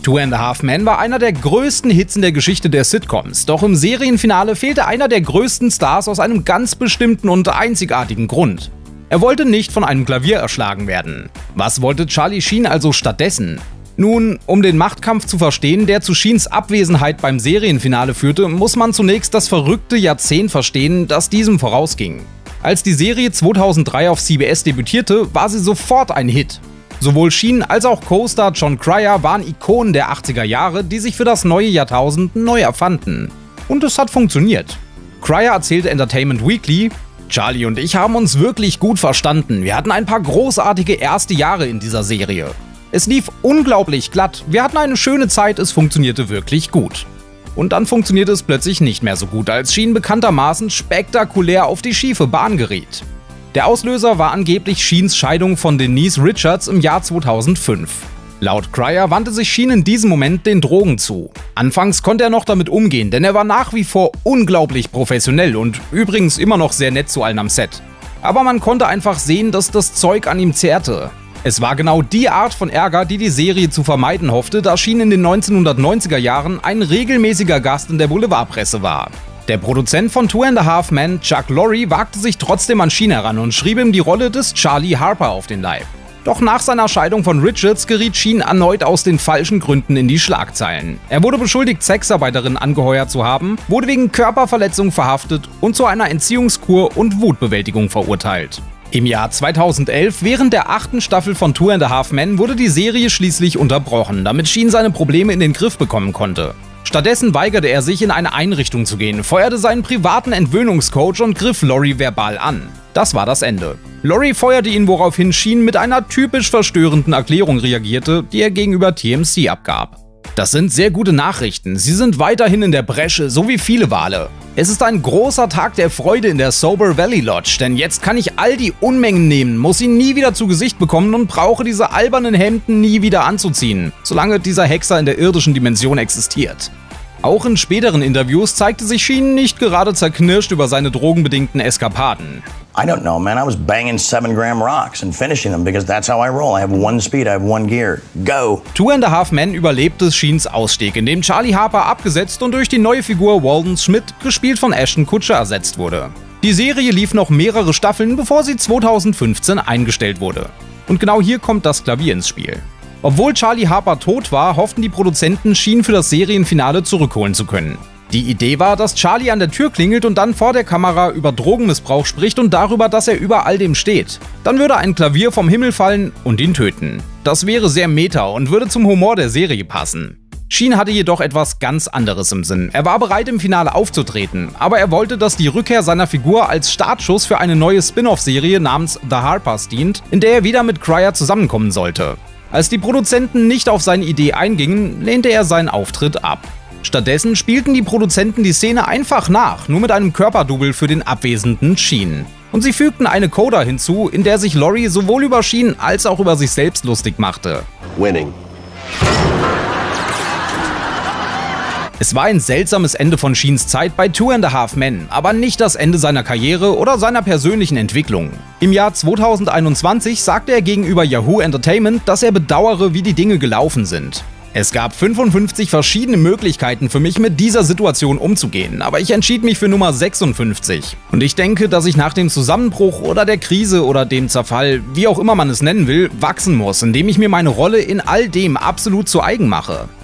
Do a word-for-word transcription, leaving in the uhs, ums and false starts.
Two and a Half Men war einer der größten Hits in der Geschichte der Sitcoms, doch im Serienfinale fehlte einer der größten Stars aus einem ganz bestimmten und einzigartigen Grund. Er wollte nicht von einem Klavier erschlagen werden. Was wollte Charlie Sheen also stattdessen? Nun, um den Machtkampf zu verstehen, der zu Sheens Abwesenheit beim Serienfinale führte, muss man zunächst das verrückte Jahrzehnt verstehen, das diesem vorausging. Als die Serie zweitausenddrei auf C B S debütierte, war sie sofort ein Hit. Sowohl Sheen als auch Co-Star Jon Cryer waren Ikonen der achtziger Jahre, die sich für das neue Jahrtausend neu erfanden. Und es hat funktioniert. Cryer erzählte Entertainment Weekly: Charlie und ich haben uns wirklich gut verstanden. Wir hatten ein paar großartige erste Jahre in dieser Serie. Es lief unglaublich glatt, wir hatten eine schöne Zeit, es funktionierte wirklich gut. Und dann funktionierte es plötzlich nicht mehr so gut, als Sheen bekanntermaßen spektakulär auf die schiefe Bahn geriet. Der Auslöser war angeblich Sheens Scheidung von Denise Richards im Jahr zweitausendfünf. Laut Cryer wandte sich Sheen in diesem Moment den Drogen zu. Anfangs konnte er noch damit umgehen, denn er war nach wie vor unglaublich professionell und übrigens immer noch sehr nett zu allen am Set. Aber man konnte einfach sehen, dass das Zeug an ihm zehrte. Es war genau die Art von Ärger, die die Serie zu vermeiden hoffte, da Sheen in den neunzehnhundertneunziger Jahren ein regelmäßiger Gast in der Boulevardpresse war. Der Produzent von Two and a Half Men, Chuck Lorre, wagte sich trotzdem an Sheen heran und schrieb ihm die Rolle des Charlie Harper auf den Leib. Doch nach seiner Scheidung von Richards geriet Sheen erneut aus den falschen Gründen in die Schlagzeilen. Er wurde beschuldigt, Sexarbeiterinnen angeheuert zu haben, wurde wegen Körperverletzung verhaftet und zu einer Entziehungskur und Wutbewältigung verurteilt. Im Jahr zweitausendelf, während der achten Staffel von Two and a Half Men, wurde die Serie schließlich unterbrochen, damit Sheen seine Probleme in den Griff bekommen konnte. Stattdessen weigerte er sich, in eine Einrichtung zu gehen, feuerte seinen privaten Entwöhnungscoach und griff Lorre verbal an. Das war das Ende. Lorre feuerte ihn, woraufhin Sheen mit einer typisch verstörenden Erklärung reagierte, die er gegenüber T M C abgab. Das sind sehr gute Nachrichten, sie sind weiterhin in der Bresche, so wie viele Wale. Es ist ein großer Tag der Freude in der Sober Valley Lodge, denn jetzt kann ich all die Unmengen nehmen, muss sie nie wieder zu Gesicht bekommen und brauche diese albernen Hemden nie wieder anzuziehen, solange dieser Hexer in der irdischen Dimension existiert. Auch in späteren Interviews zeigte sich Sheen nicht gerade zerknirscht über seine drogenbedingten Eskapaden. I don't know, man. I was banging seven gram rocks and finishing them because that's how I roll. I have one speed, I have one gear. Go! Two and a Half Men überlebte Sheens Ausstieg, in dem Charlie Harper abgesetzt und durch die neue Figur Walden Schmidt, gespielt von Ashton Kutcher, ersetzt wurde. Die Serie lief noch mehrere Staffeln, bevor sie zweitausendfünfzehn eingestellt wurde. Und genau hier kommt das Klavier ins Spiel. Obwohl Charlie Harper tot war, hofften die Produzenten, Sheen für das Serienfinale zurückholen zu können. Die Idee war, dass Charlie an der Tür klingelt und dann vor der Kamera über Drogenmissbrauch spricht und darüber, dass er über all dem steht. Dann würde ein Klavier vom Himmel fallen und ihn töten. Das wäre sehr meta und würde zum Humor der Serie passen. Sheen hatte jedoch etwas ganz anderes im Sinn. Er war bereit, im Finale aufzutreten, aber er wollte, dass die Rückkehr seiner Figur als Startschuss für eine neue Spin-off-Serie namens The Harpers dient, in der er wieder mit Cryer zusammenkommen sollte. Als die Produzenten nicht auf seine Idee eingingen, lehnte er seinen Auftritt ab. Stattdessen spielten die Produzenten die Szene einfach nach, nur mit einem Körperdouble für den abwesenden Sheen. Und sie fügten eine Coda hinzu, in der sich Lorre sowohl über Sheen als auch über sich selbst lustig machte. Winning. Es war ein seltsames Ende von Sheens Zeit bei Two and a Half Men, aber nicht das Ende seiner Karriere oder seiner persönlichen Entwicklung. Im Jahr zweitausendeinundzwanzig sagte er gegenüber Yahoo Entertainment, dass er bedauere, wie die Dinge gelaufen sind. Es gab fünfundfünfzig verschiedene Möglichkeiten für mich, mit dieser Situation umzugehen, aber ich entschied mich für Nummer sechsundfünfzig. Und ich denke, dass ich nach dem Zusammenbruch oder der Krise oder dem Zerfall, wie auch immer man es nennen will, wachsen muss, indem ich mir meine Rolle in all dem absolut zu eigen mache.